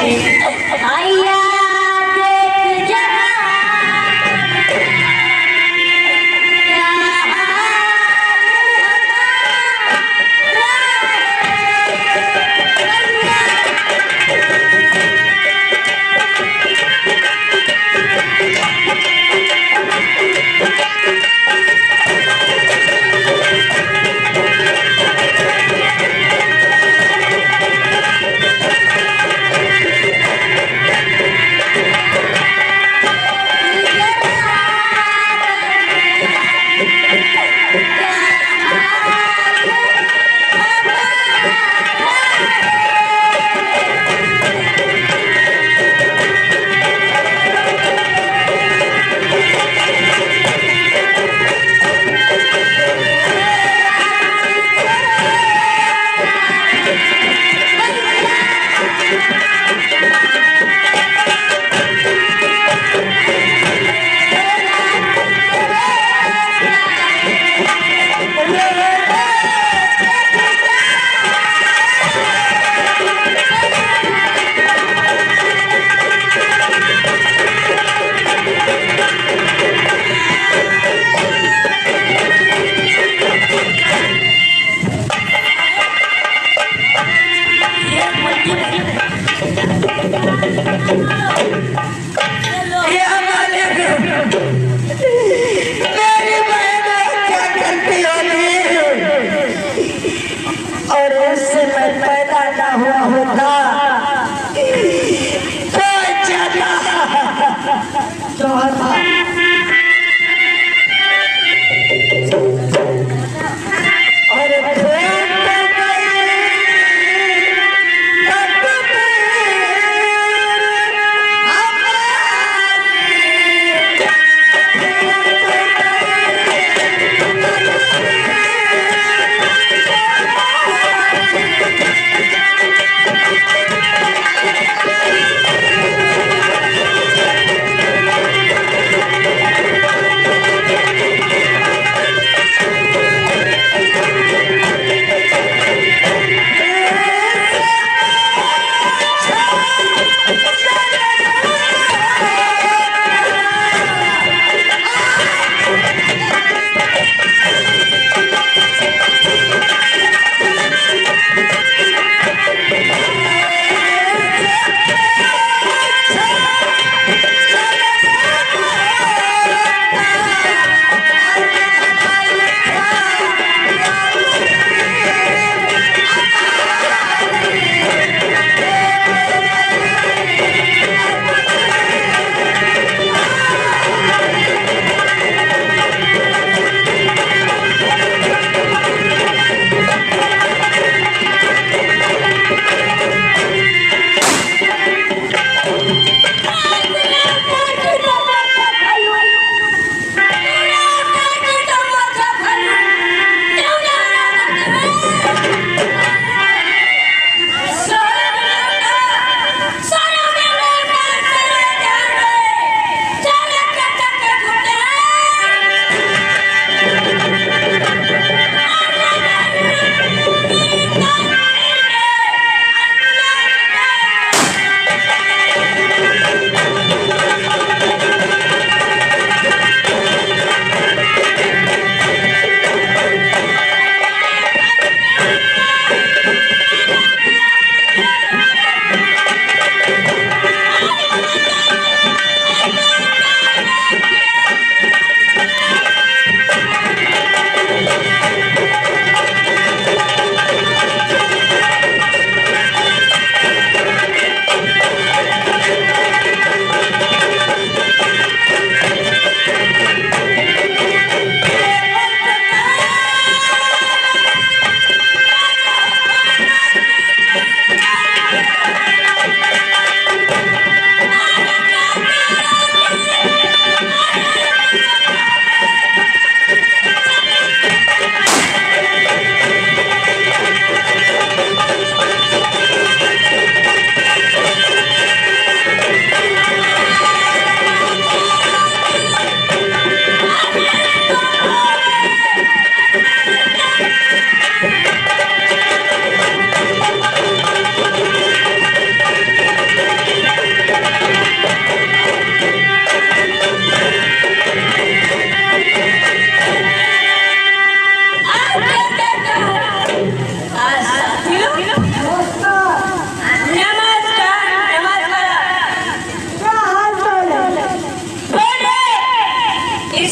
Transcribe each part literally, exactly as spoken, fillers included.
Thank you.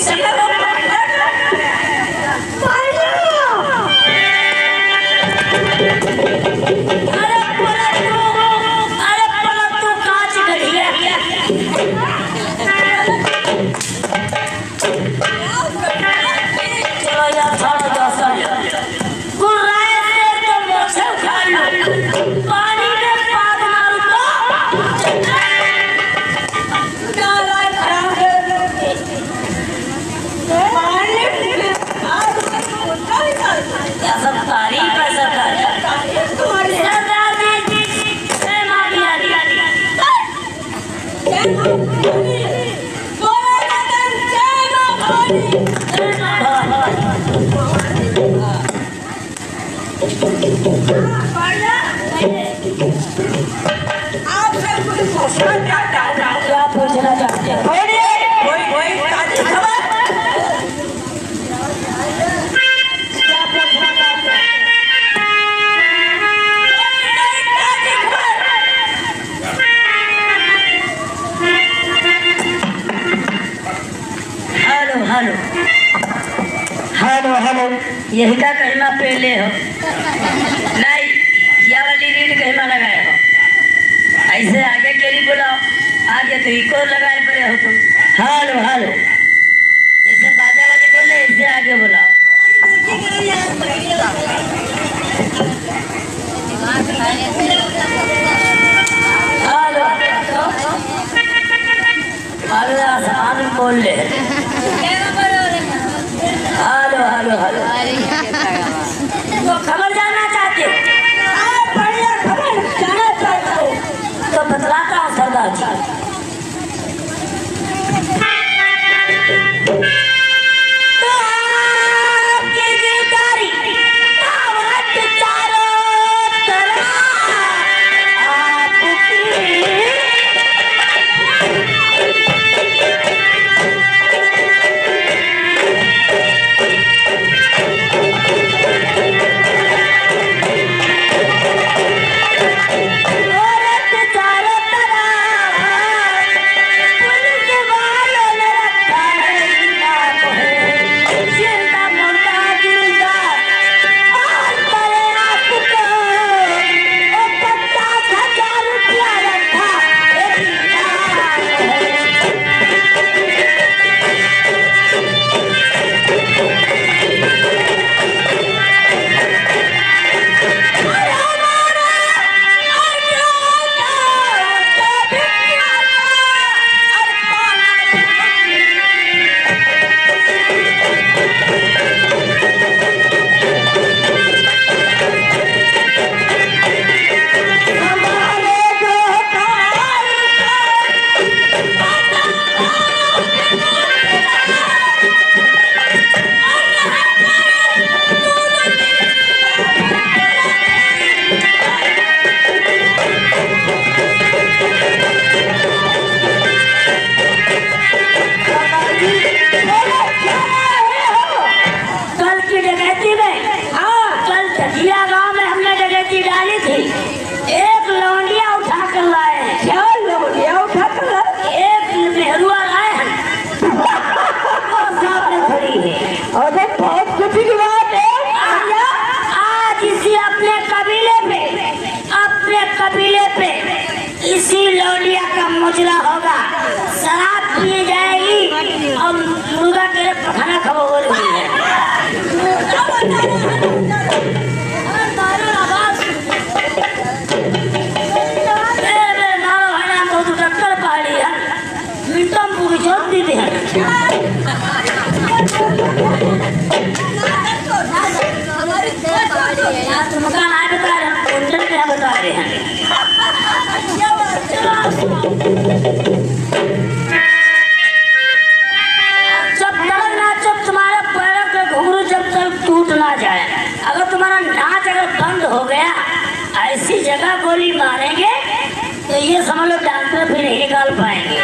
यही का कहना पहले हो नहीं या वाली रीड कहना लगाए हो ऐसे आगे के लिए बुलाओ आगे तो इको लगाए पड़े हो तुम हालो हालो जैसे बाजा वाली बोले ऐसे आगे बुलाओ हालो हालो आसमान बोल ले हालो हालो हालो तो खबर जानना चाहते हो बढ़िया खबर जानना चाहते हो तो बतलाता हूँ सरदार जी मुजरा होगा शराब पिए जाएगी और मुर्गा के खाना खाओ बोल रही है बहुत डॉक्टर पहाड़ी है मिटम पूरी छोड़ दी थी मकान आए बता रहे हैं कुंडल पे बता रहे हैं जब तक ना जब तुम्हारे पैरों के घुंघरू जब तक टूट ना जाए अगर तुम्हारा नाच अगर बंद हो गया ऐसी जगह गोली मारेंगे तो ये समझ लो डॉक्टर फिर नहीं निकाल पाएंगे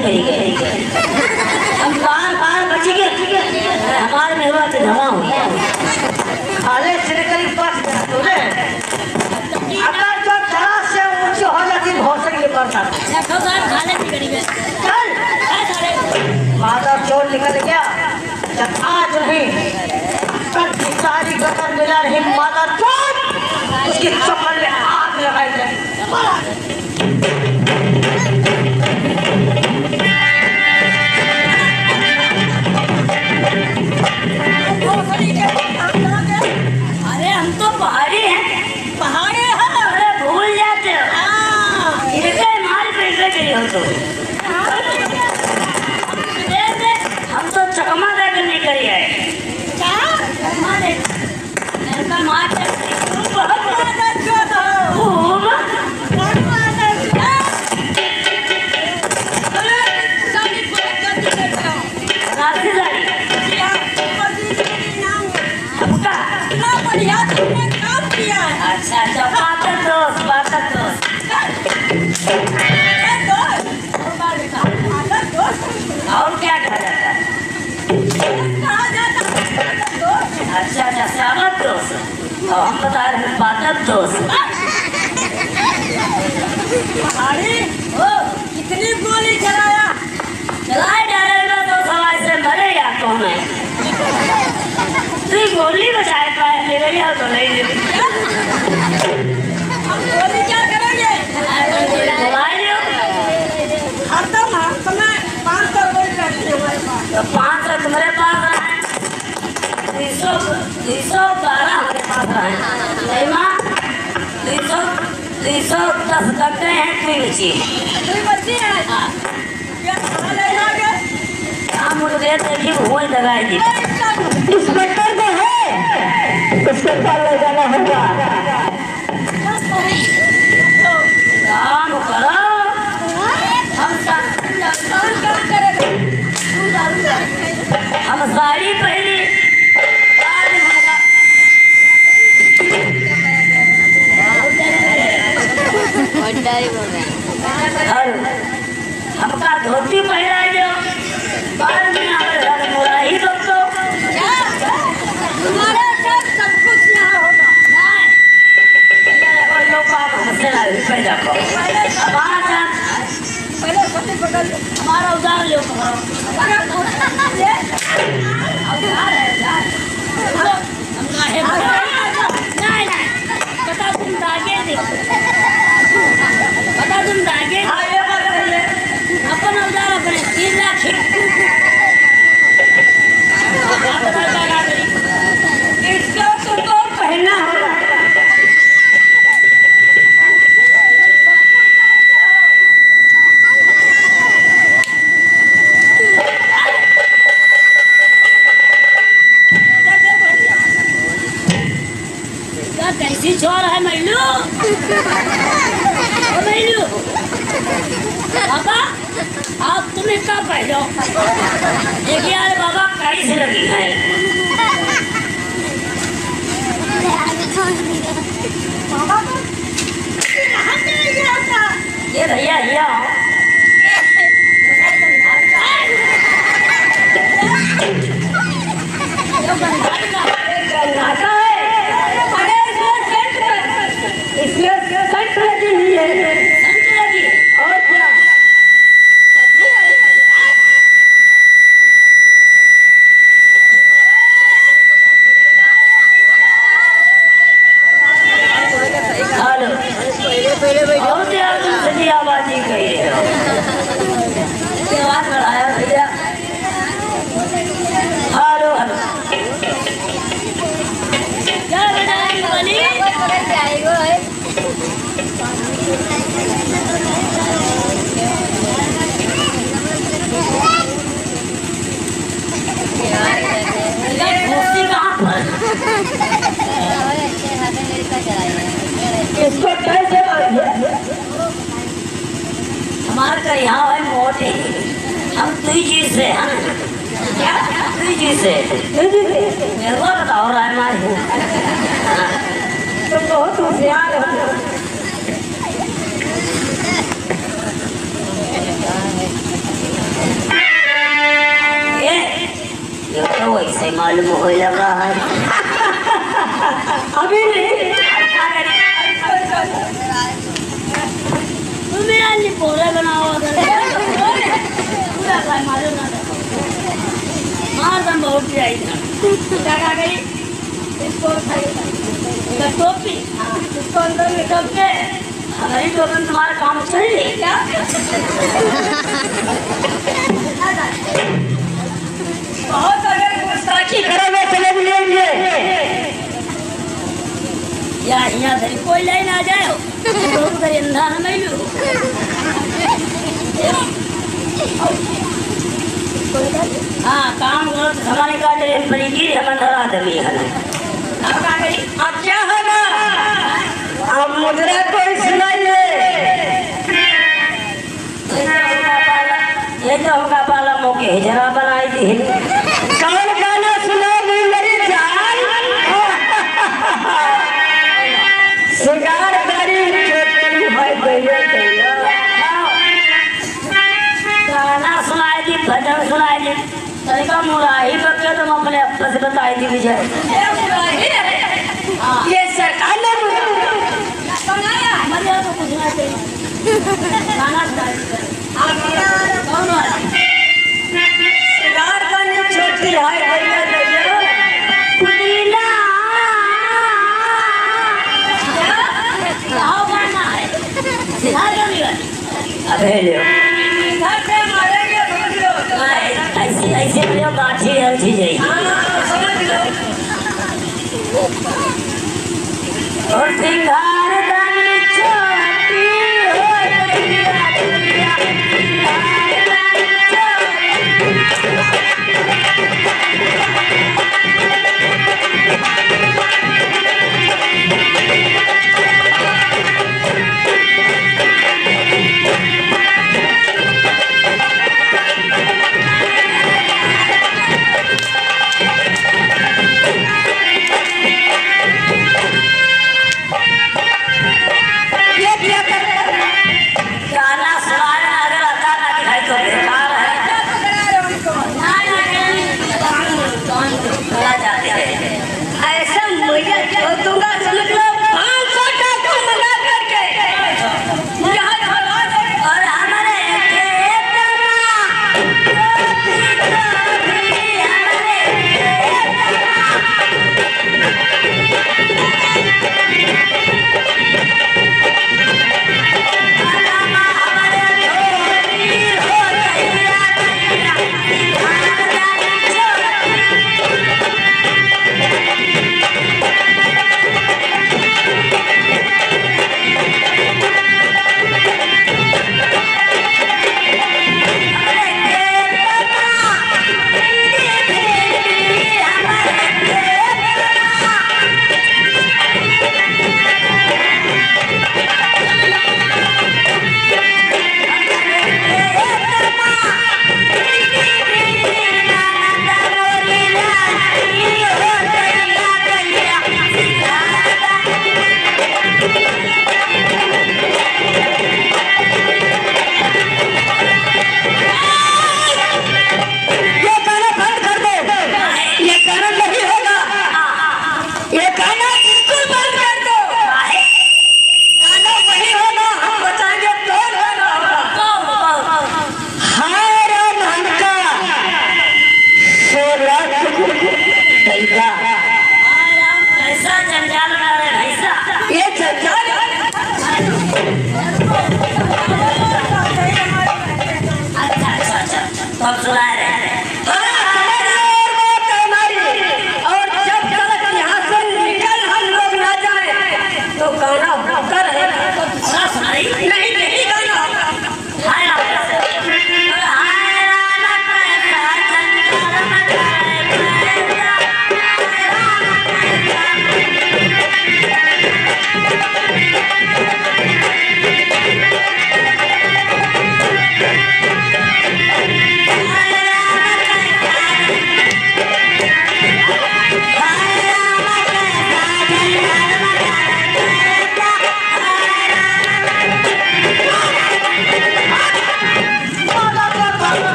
करी गए हम कान कान बच गए हमारे में हुआ तो धमा हुआ खाले सिरकली पास तूने अगर जो जरा से ऊंची हो जाती भौसक ये पड़ता देखो बात खाले सिकड़ी गए चल माता चोर निकल गया जब आज नहीं कल की सारी गदर मिला नहीं माता चोर उसकी चप्पल में आग लगाई जाए अरे हम तो पहाड़ी हैं पहाड़ी हैं अरे भूल जाते हो इनके मार पैसे के लिए हो तो हम तो चकमा देकर नहीं करी है क्या चकमा दे इनका मार बहुत मार जो तो खूब बहुत मार अरे सारी बहुत जल्दी करते हो रास्ते सारी बढ़िया तुमने काम किया है अच्छा अच्छा पातर दोस्त पातर दोस्त और क्या कहा जाता है कहा जाता है अच्छा अच्छा सामत दोस्त और हम बता रहे हैं पातर दोस्त अरे ओ कितनी गोली चलाया चलाए डालेगा तो सवाल से मरेगा कौन है तू गोली बचाए पाए ले गई तो नहीं ले हम गोली क्या करेंगे दवाई लो खत्म हम तुम्हें पाँच सौ गोली रखते हमारे पास तो पाँच सौ तुम्हारे पास है तीन सौ तीन सौ बारह हमारे पास है नहीं माँ तीन सौ तीन सौ दस कट्टे हैं तीन बच्ची तीन बच्ची है क्या खाना ले जाओगे हम मुझे देखिए हुए दवाई दी इस बटर में है उसके पास ले जाना होगा काम करो हम काम करेंगे हम साड़ी पहनी हमका धोती पहना जो बाद में हमारे मोरा ही दोस्तों तुम्हारे साथ सब कुछ यहाँ होगा लोग आप हमसे ना भी पैदा करो पहले पहले सोते पकड़ हमारा उधार लो करो उधार है उधार हम काहे नहीं नहीं पता तुम दागे दे पता तुम दागे अपन उधार अपने तीन लाख इसको तुमको पहनना होगा कैसी चोर है मैलू मैलू बाबा आप तुम्हें कब पहलो देखिए यार बाबा कैसे लगी है ये भैया भैया आवाज़ ही कही आवाज़ बढ़ाया भैया हेलो हेलो क्या बताएंगे बनी इसको कैसे हमारे का यहाँ है मोटे हम तुई चीज से हैं क्या तुई चीज से मेरे को बताओ रहा है हमारे तुम बहुत होशियार हो भाई मालूम हो लगा है अभी नहीं तुम मेरा नहीं पोरा बनाओ पूरा भाई मालूम ना मार दम बहुत जाई क्या क्या करी इसको इसका टोपी इसको अंदर में डब के हमारी टोपी तुम्हारा काम चल रही क्या बहुत अगर गुस्ताखी करोगे चले भी लेंगे या यहाँ से कोई लाइन आ जाए तो उधर अंधा न मैं लूँ हाँ काम करो तो हमारे का ट्रेन पर ही हम अंधरा दबी है ना अब क्या करी अब क्या होगा अब मुद्रा कोई सुनाइए ये तो होगा पाला मौके जरा बनाई थी कौन गाना सुनाओगी मेरी जान सिगार करी छोटी भाई भैया भैया गाना सुनाई थी भजन सुनाई थी तरीका मुराही बच्चे तुम अपने अब्बा से बताई थी मुझे ये सरकार ने मजा तो कुछ ना चाहिए गाना कौन वाला सिगार करनी छोटी है भैया भैया नीला आओ गाना है सिखार करनी वाली अबे ले घर पे मारेंगे भूल लो ऐसे ऐसे मेरे गाठी हल्ची जाएगी समझ लो और सिंगार दानी छोटी हो गया दुनिया सिंगार दानी छोटी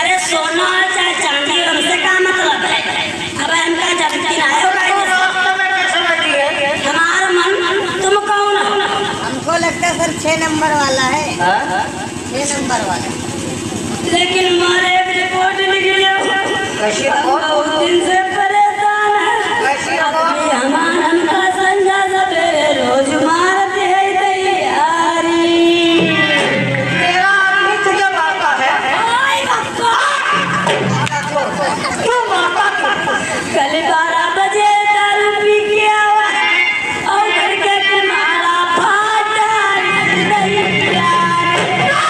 अरे सोना चाहे चांदी हमसे क्या मतलब है? अब हमका जब दिन आए होगा हमारा मन, तुम कौन हो? हमको लगता है सर छह नंबर वाला है, छह नंबर वाला। लेकिन हमारे एक रिपोर्ट निकली हो, कैसी रिपोर्ट? बहुत दिन से परेशान है। कैसी रिपोर्ट? अभी हमारा हमका संजा सवेरे रोज मारते है तैयारी। तेरा आदमी तुझे मारता है? आय बक्का। क्यों मारता क्यों? कल बारह बजे दारू पी के आवा और घर के तुम्हारा फाटा नहीं प्यार।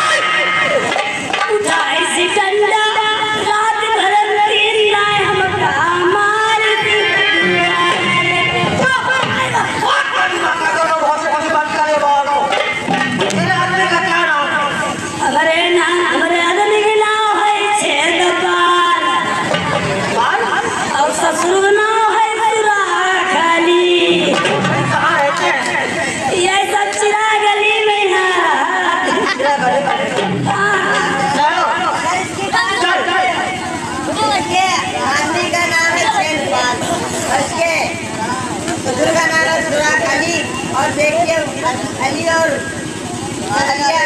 उठाई सी डंडा रात भर तीन नाय हमका मार दी। तेरे आदमी का क्या नाम है? हमारे नाम हमारे आदमी के नाम है छेदपाल और ससुर नाम है सुराखाली। कहाँ रहते हैं? ये सब चिरा गली में है। तेरा घर है? चलो, चल, चल। उसके आदमी का नाम है छेदपाल, उसके ससुर का नाम है सुराखाली, और देखिए अली और अलिया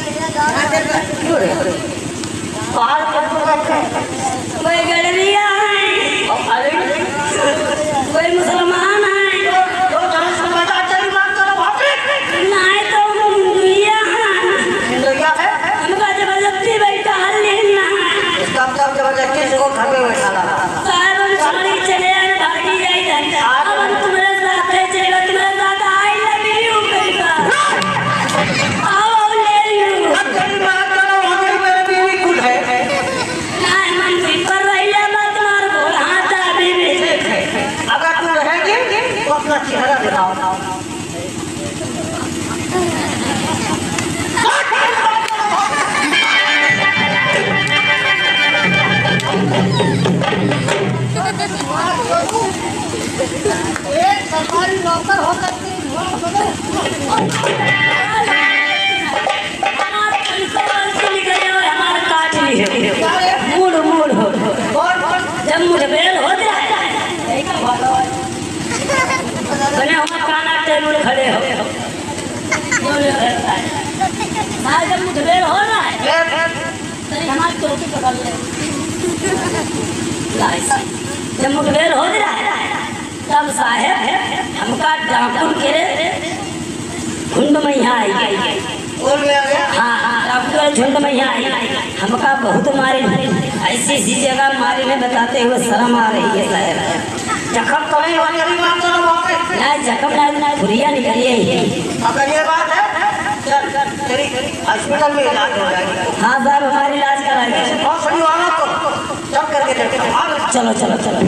बाहर कब रहते हैं? कोई गड़रिया है, अरे कोई मुसलमान है, दो तरह से मजा चली बात करो वहाँ पे। नहीं तो मुंडिया है। हिंदुया है? हमका जबरदस्ती बैठा लेना इसका मतलब जबरदस्ती से वो घर में बैठा ला। साहब हम छोड़ी चले आए भागी जाए धंधा। अब हम तुम्हारे साथ है चलेगा, तुम्हारे साथ आई लव यू करेगा। आओ ले यू अब तेरी बात करो वहाँ पे मेरी बीवी खुद है। नहीं मन पर रहिए मत मार बोल हाथ अभी भी अगर तू रहेगी तो अपना चेहरा दिखाओ। एक सरकारी नौकर होकर के हमारा काट लिए मूड मूड हो जब मुठभेड़ हो जाए बने हुआ काना टेबल खड़े हो हाँ जब मुठभेड़ हो रहा है हमारी टोपी पकड़ ले जब मुठभेड़ हो रहा है तब साहेब हमका डाकुन के झुंड में यहाँ आई बोल में आ गया। हाँ हाँ डाकुन झुंड में यहाँ आई हमका बहुत मारे ऐसी ऐसी जगह मारे में बताते हुए शर्म आ रही है साहेब। जखम तो नहीं होनी अभी बात करो वहाँ पे। ना जख्म ना ना फुरिया निकली है अगर ये बात है चल चल तेरी हॉस्पिटल में इलाज हो जाएगी। हाँ साहब हमारी इलाज कराएंगे बहुत सही वाला तो चल करके देखते हैं। चलो चलो चलो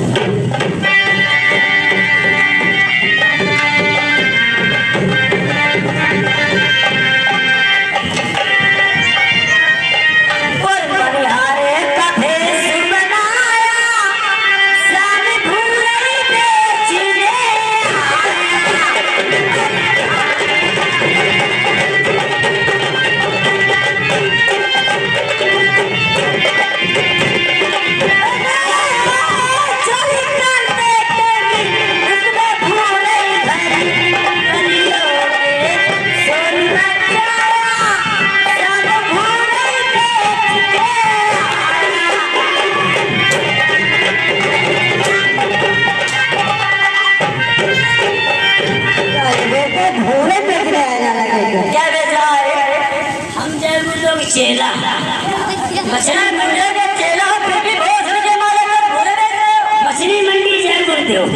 चेला मछली मंडी के चेला फिर भी भोजन के मारे में भूले बैठे हो मछली मंडी जय बोलते हो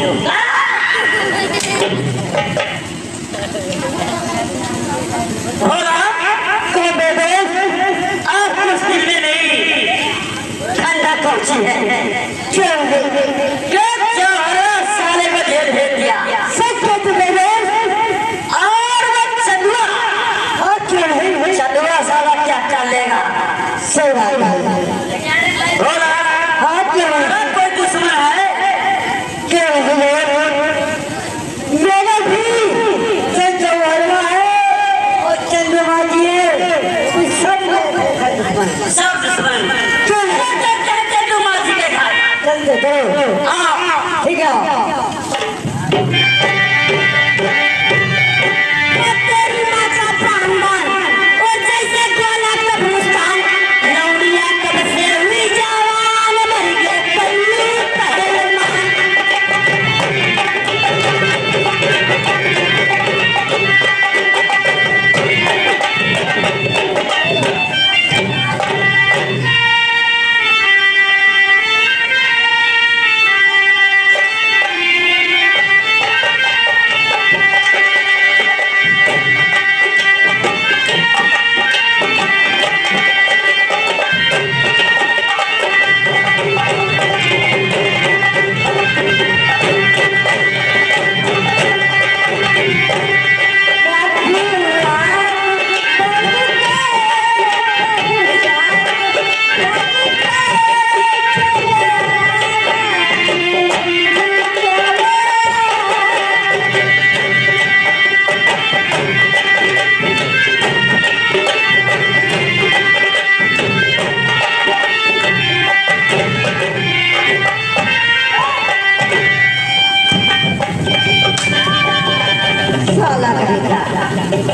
हो रहा तो बेबे आप मुश्किल में नहीं ठंडा पहुंची है क्यों क्यों चारा साले को जेल भेज दिया सच में तो बेबे और वो चंदुआ और क्यों नहीं चंदुआ साला क्या कर लेगा सही बात है हो रहा हाथ में कोई दुश्मन है क्यों मेरा भी चंदुआ है और चंद्रमा जी है सब दुश्मन सब दुश्मन क्यों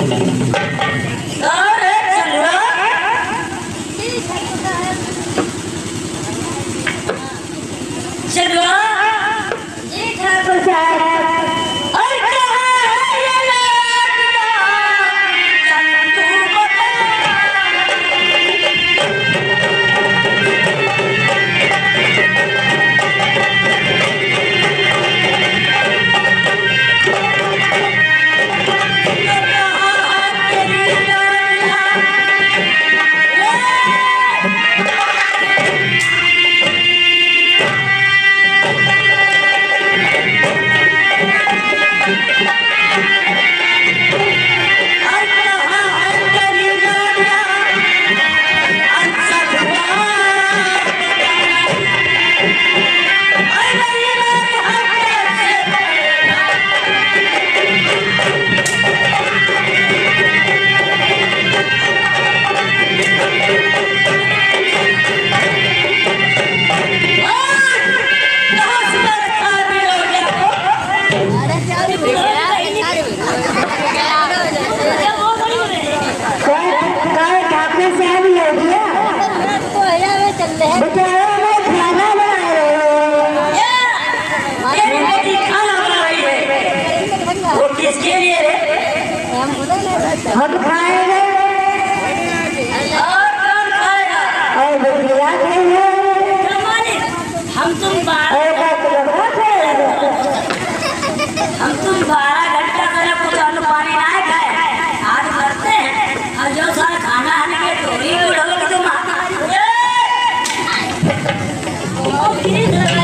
अरे चलुआ चलुआ जी ठाकुर साहब हम खाएंगे और कौन खाएगा? और बकरियां खाएंगे हम तुम बारह और बकरियां खाएंगे हम तुम बारह घंटा पहले कुछ अन्न पानी ना खाए आज करते हैं और जो सारा खाना आने के तो ही बुढ़ो तुम